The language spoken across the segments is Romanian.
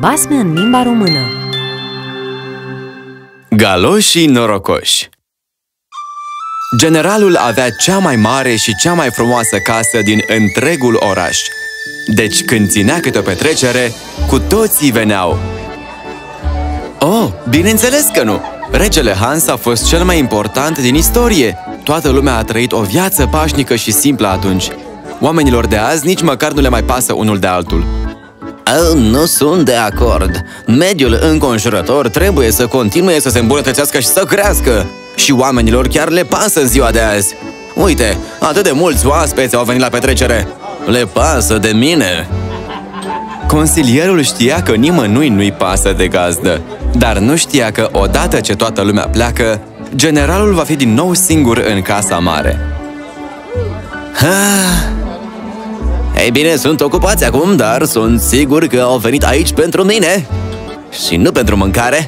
basme în limba română. Galoșii norocoși. Generalul avea cea mai mare și cea mai frumoasă casă din întregul oraș. Deci când ținea câte o petrecere, cu toții veneau. Oh, bineînțeles că nu! Regele Hans a fost cel mai important din istorie. Toată lumea a trăit o viață pașnică și simplă atunci. Oamenilor de azi nici măcar nu le mai pasă unul de altul. Nu sunt de acord. Mediul înconjurător trebuie să continue să se îmbunătățească și să crească. Și oamenilor chiar le pasă în ziua de azi. Uite, atât de mulți oaspeți au venit la petrecere. Le pasă de mine. Consilierul știa că nimănui nu-i pasă de gazdă, dar nu știa că odată ce toată lumea pleacă, generalul va fi din nou singur în casa mare. Ei bine, sunt ocupați acum, dar sunt sigur că au venit aici pentru mine și nu pentru mâncare.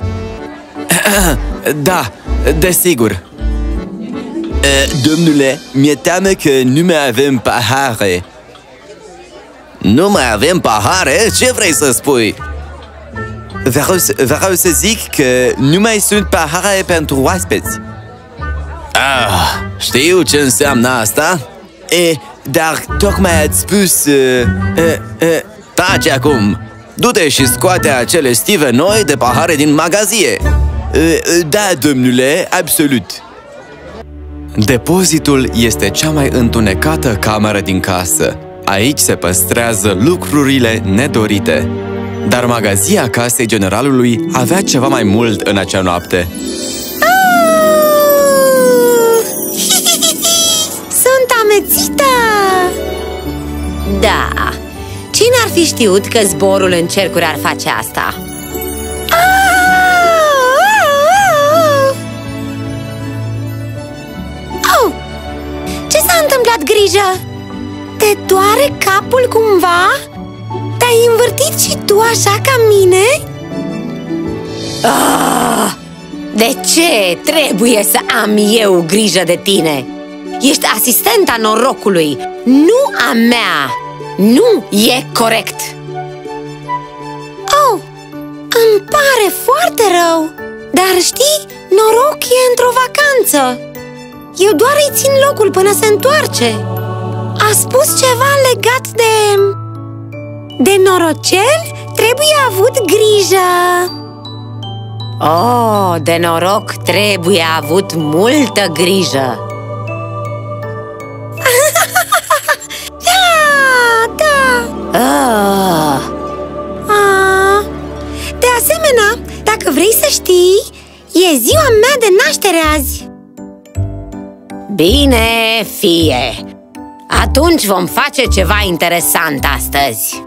Da, desigur. Domnule, mi-e teamă că nu mai avem pahare. Nu mai avem pahare? Ce vrei să spui? Vreau să zic că nu mai sunt pahare pentru oaspeți. Știu ce înseamnă asta? Dar tocmai ați spus... Taci acum! Du-te și scoate acele stive noi de pahare din magazie. Da, domnule, absolut. Depozitul este cea mai întunecată cameră din casă. Aici se păstrează lucrurile nedorite. Dar magazia casei generalului avea ceva mai mult în acea noapte. Sunt amețită! Da, cine ar fi știut că zborul în cercuri ar face asta? Oh! Ce s-a întâmplat, Grijă? Te doare capul cumva? Te-ai învârtit și tu așa ca mine? De ce trebuie să am eu grijă de tine? Ești asistenta norocului, nu a mea. Nu e corect. Oh, îmi pare foarte rău. Dar știi, noroc e într-o vacanță. Eu doar îi țin locul până se întoarce. A spus ceva legat de norocel? Trebuie avut grijă. Oh, de noroc trebuie avut multă grijă. De asemenea, dacă vrei să știi, e ziua mea de naștere azi. Bine, fie. Atunci vom face ceva interesant astăzi.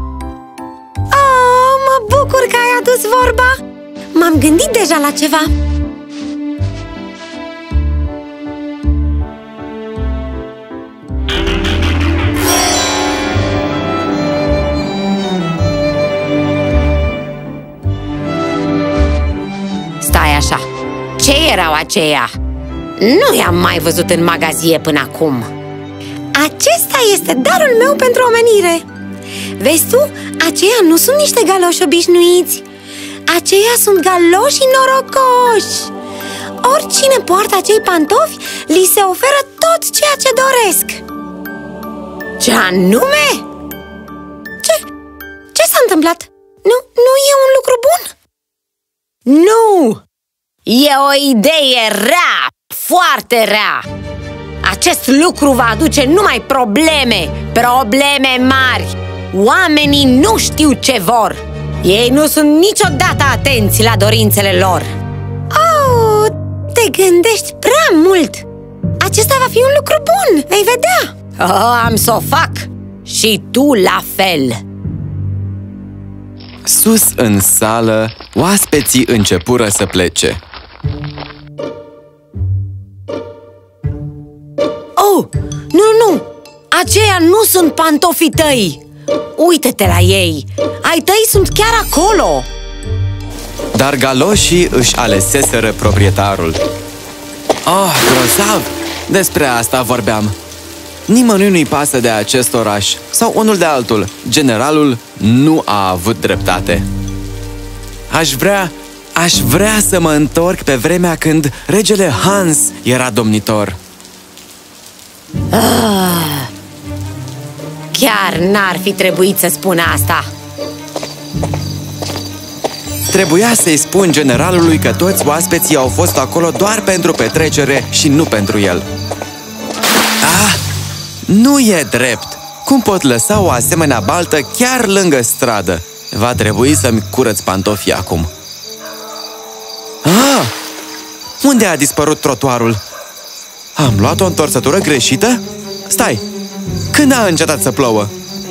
Oh, mă bucur că ai adus vorba. M-am gândit deja la ceva. Stai așa. Ce erau aceia? Nu i-am mai văzut în magazie până acum. Acesta este darul meu pentru omenire. Vezi tu, aceia nu sunt niște galoși obișnuiți. Aceia sunt galoșii norocoși. Oricine poartă acei pantofi, li se oferă tot ceea ce doresc. Ce anume? Ce s-a întâmplat? Nu e un lucru bun? Nu! E o idee rea, foarte rea. Acest lucru va aduce numai probleme mari. Oamenii nu știu ce vor. Ei nu sunt niciodată atenți la dorințele lor. Oh, te gândești prea mult. Acesta va fi un lucru bun, vei vedea. Am să o fac. Și tu la fel. Sus în sală, oaspeții începură să plece. Oh, nu! Aceia nu sunt pantofii tăi. Uită-te la ei. Ai tăi sunt chiar acolo. Dar galoșii își aleseseră proprietarul. Oh, grozav! Despre asta vorbeam. Nimănui nu-i pasă de acest oraș sau unul de altul. Generalul nu a avut dreptate. Aș vrea să mă întorc pe vremea când regele Hans era domnitor. Chiar n-ar fi trebuit să spun asta. Trebuia să-i spun generalului că toți oaspeții au fost acolo doar pentru petrecere și nu pentru el. Nu e drept! Cum pot lăsa o asemenea baltă chiar lângă stradă? Va trebui să-mi curăț pantofii acum. Unde a dispărut trotuarul? Am luat o întorsătură greșită? Stai! Când a încetat să plouă?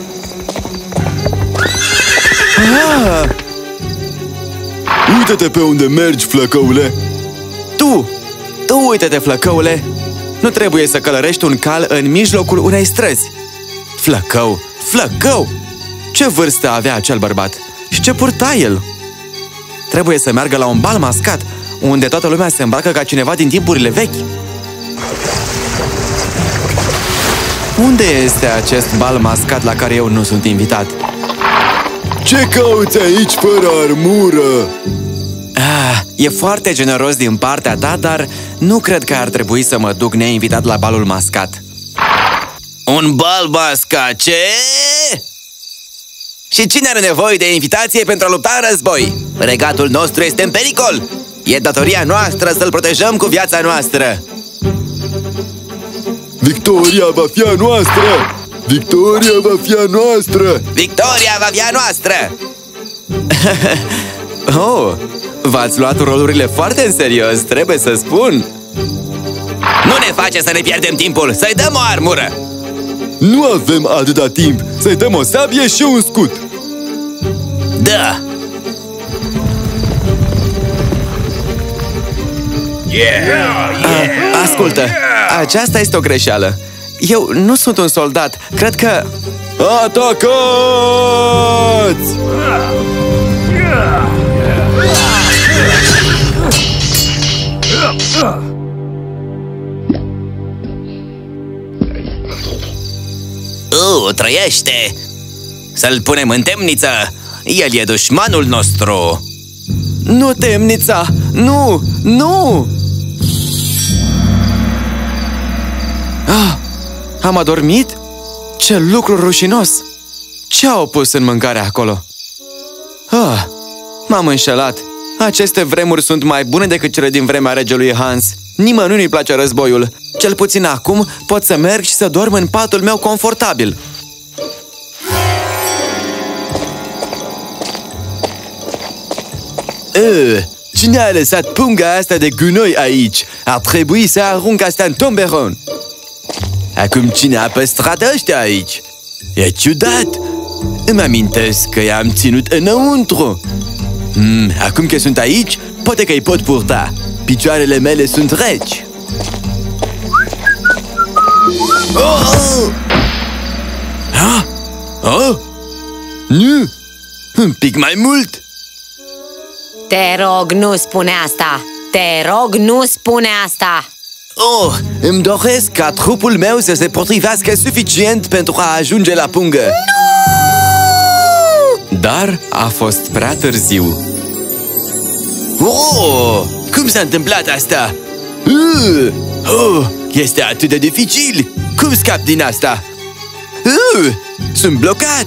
Uită-te pe unde mergi, flăcăule! Tu uite-te, flăcăule! Nu trebuie să călărești un cal în mijlocul unei străzi. Flăcău! Ce vârstă avea acel bărbat? Și ce purta el? Trebuie să meargă la un bal mascat, unde toată lumea se îmbracă ca cineva din timpurile vechi. Unde este acest bal mascat la care eu nu sunt invitat? Ce cauți aici fără armură? E foarte generos din partea ta, dar nu cred că ar trebui să mă duc neinvitat la balul mascat. Un bal mascat, ce? Și cine are nevoie de invitație pentru a lupta în război? Regatul nostru este în pericol! E datoria noastră să-l protejăm cu viața noastră! Victoria va fi a noastră! Victoria va fi a noastră! Victoria va fi a noastră! V-ați luat rolurile foarte în serios, trebuie să spun. Nu ne face să ne pierdem timpul, să-i dăm o armură! Nu avem atâta timp, să-i dăm o sabie și un scut! Da! Ascultă, aceasta este o greșeală. Eu nu sunt un soldat, cred că... Atacați! Trăiește! Să-l punem în temniță! El e dușmanul nostru! Nu, temnița! Nu! Am adormit? Ce lucru rușinos! Ce au pus în mâncare acolo? M-am înșelat! Aceste vremuri sunt mai bune decât cele din vremea regelui Hans. Nimănui nu-i place războiul. Cel puțin acum pot să merg și să dorm în patul meu confortabil. Cine a lăsat punga asta de gunoi aici? Ar trebui să arunc asta în tomberon. Acum cine a păstrat ăștia aici? E ciudat. Îmi amintesc că i-am ținut înăuntru. Acum că sunt aici, poate că îi pot purta. Picioarele mele sunt reci. Nu! Un pic mai mult! Te rog, nu spune asta! Te rog, nu spune asta! Îmi doresc ca trupul meu să se potrivească suficient pentru a ajunge la pungă. Nu! Dar a fost prea târziu. Cum s-a întâmplat asta? Este atât de dificil! Cum scap din asta? Sunt blocat!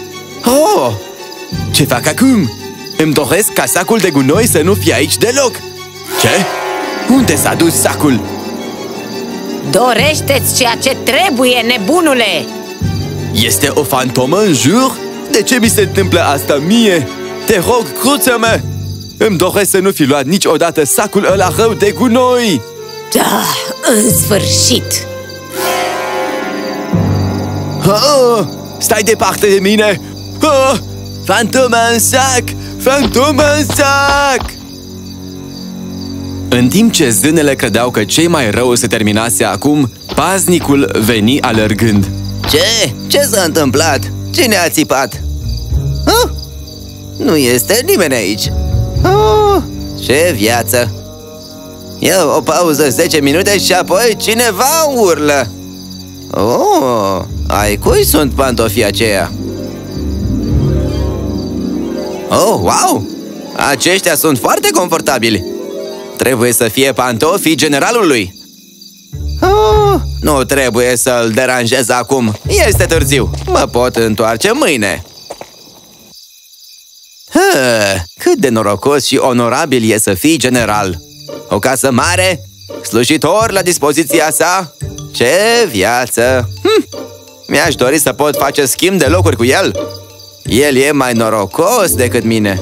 Ce fac acum? Îmi doresc ca sacul de gunoi să nu fie aici deloc. Ce? Unde s-a dus sacul? Dorește-ți ceea ce trebuie, nebunule! Este o fantomă în jur? De ce mi se întâmplă asta mie? Te rog, cruță-mă! Îmi doresc să nu fi luat niciodată sacul ăla rău de gunoi! Da, în sfârșit! Stai departe de mine! Fantoma în sac! Fantoma în sac! În timp ce zânele credeau că cei mai rău se terminase acum, paznicul veni alergând. Ce s-a întâmplat? Cine a țipat? Nu este nimeni aici. Ce viață! E o pauză 10 minute și apoi cineva urlă. Oh, ai cui sunt pantofii aceia? Oh, wow! Aceștia sunt foarte confortabili. Trebuie să fie pantofii generalului. Oh, nu trebuie să-l deranjez acum. Este târziu. Mă pot întoarce mâine. Cât de norocos și onorabil e să fii general. O casă mare, slujitor la dispoziția sa. Ce viață! Mi-aș dori să pot face schimb de locuri cu el. El e mai norocos decât mine.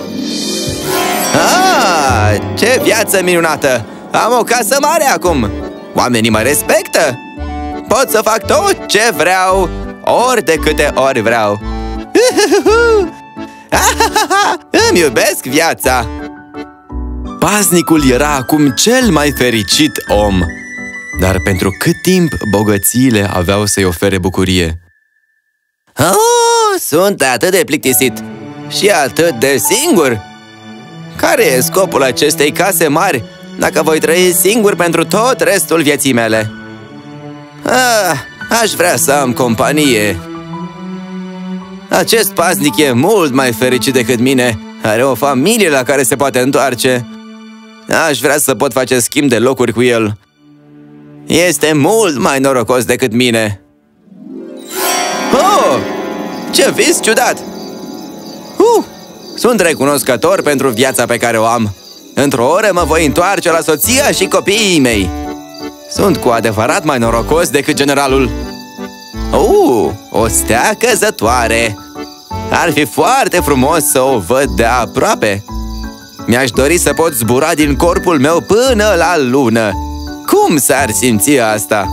Ce viață minunată! Am o casă mare acum. Oamenii mă respectă. Pot să fac tot ce vreau, ori de câte ori vreau. Îmi iubesc viața. Paznicul era acum cel mai fericit om. Dar pentru cât timp bogățiile aveau să-i ofere bucurie? Oh, sunt atât de plictisit și atât de singur. Care e scopul acestei case mari dacă voi trăi singur pentru tot restul vieții mele? Aș vrea să am companie. Acest paznic e mult mai fericit decât mine. Are o familie la care se poate întoarce. Aș vrea să pot face schimb de locuri cu el. Este mult mai norocos decât mine. Oh, ce vis ciudat! Sunt recunoscător pentru viața pe care o am. Într-o oră mă voi întoarce la soția și copiii mei. Sunt cu adevărat mai norocos decât generalul. O stea căzătoare. Ar fi foarte frumos să o văd de aproape. Mi-aș dori să pot zbura din corpul meu până la lună. Cum s-ar simți asta?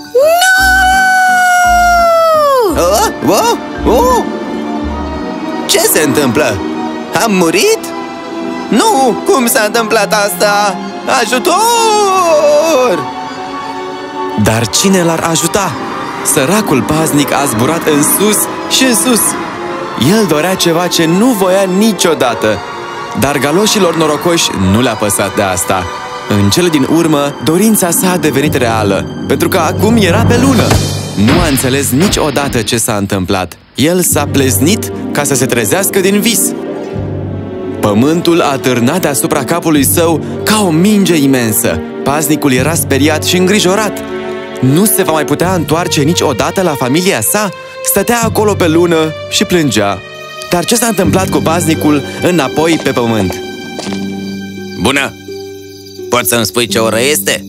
Nu! Ce se întâmplă? Am murit? Nu! Cum s-a întâmplat asta? Ajutor! Dar cine l-ar ajuta? Săracul paznic a zburat în sus și în sus. El dorea ceva ce nu voia niciodată. Dar galoșilor norocoși nu le-a păsat de asta. În cele din urmă, dorința sa a devenit reală, pentru că acum era pe lună. Nu a înțeles niciodată ce s-a întâmplat. El s-a pleznit ca să se trezească din vis. Pământul a târnat deasupra capului său ca o minge imensă. Paznicul era speriat și îngrijorat. Nu se va mai putea întoarce niciodată la familia sa? Stătea acolo pe lună și plângea. Dar ce s-a întâmplat cu paznicul înapoi pe pământ? Bună! Poți să-mi spui ce oră este?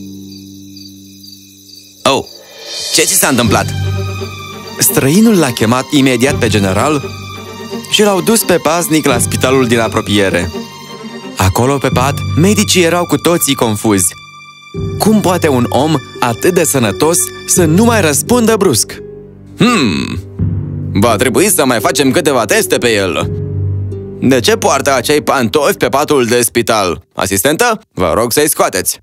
Oh, ce ți s-a întâmplat? Străinul l-a chemat imediat pe general și l-au dus pe paznic la spitalul din apropiere. Acolo pe pat, medicii erau cu toții confuzi. Cum poate un om atât de sănătos să nu mai răspundă brusc? Va trebui să mai facem câteva teste pe el. De ce poartă acei pantofi pe patul de spital? Asistentă, vă rog să-i scoateți.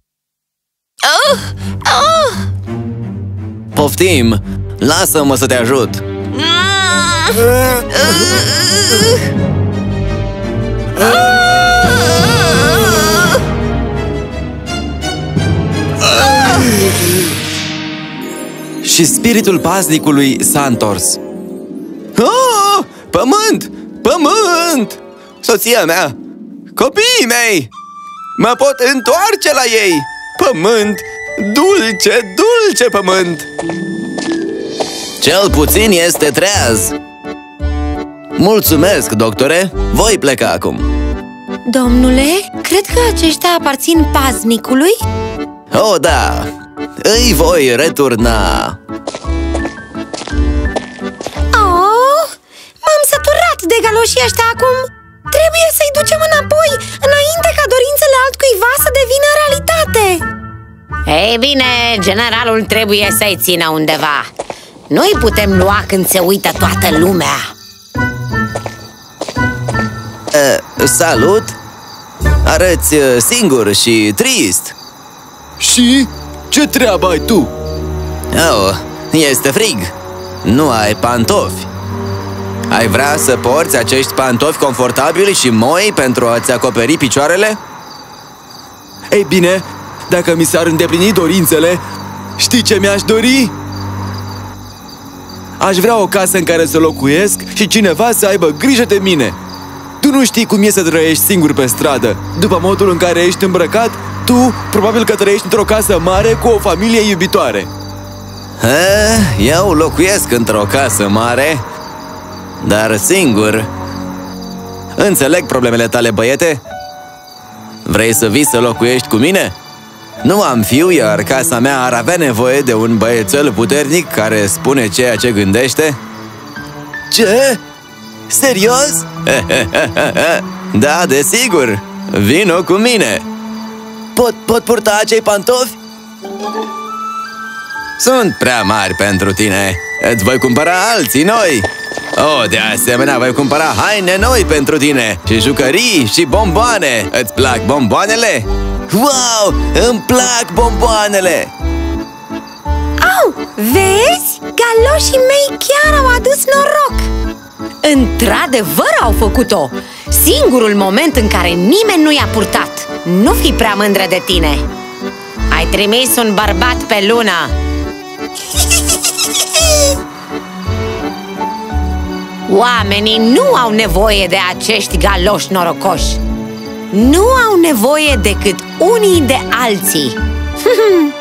Poftim! Lasă-mă să te ajut! Și spiritul paznicului s-a întors. Pământ! Pământ! Soția mea! Copiii mei! Mă pot întoarce la ei! Pământ! Dulce, dulce pământ! Cel puțin este treaz! Mulțumesc, doctore! Voi pleca acum! Domnule, cred că aceștia aparțin paznicului? Oh, da! Îi voi returna! Oh, m-am săturat de galoșii ăștia acum! Trebuie să-i ducem înapoi, înainte ca dorințele altcuiva să devină realitate! Ei bine, generalul trebuie să-i țină undeva. Nu-i putem lua când se uită toată lumea. Salut! Arăți singur și trist. Și? Ce treabă ai tu? Oh, este frig. Nu ai pantofi. Ai vrea să porți acești pantofi confortabili și moi pentru a-ți acoperi picioarele? Ei bine, dacă mi s-ar îndeplini dorințele, știi ce mi-aș dori? Aș vrea o casă în care să locuiesc și cineva să aibă grijă de mine. Tu nu știi cum e să trăiești singur pe stradă. După modul în care ești îmbrăcat, tu probabil că trăiești într-o casă mare cu o familie iubitoare. Eu locuiesc într-o casă mare, dar singur. Înțeleg problemele tale, băiete. Vrei să vii să locuiești cu mine? Nu am fiu, iar casa mea ar avea nevoie de un băiețel puternic care spune ceea ce gândește. Ce? Serios? Da, desigur. Vino cu mine. Pot purta acei pantofi? Sunt prea mari pentru tine. Îți voi cumpăra alții noi. De asemenea, voi cumpăra haine noi pentru tine și jucării și bomboane. Îți plac bomboanele? Wow! Îmi plac bomboanele! Au, vezi? Galoșii mei chiar au adus noroc! Într-adevăr au făcut-o! Singurul moment în care nimeni nu i-a purtat. Nu fi prea mândră de tine! Ai trimis un bărbat pe lună! Oamenii nu au nevoie de acești galoși norocoși. Nu au nevoie decât unii de alții.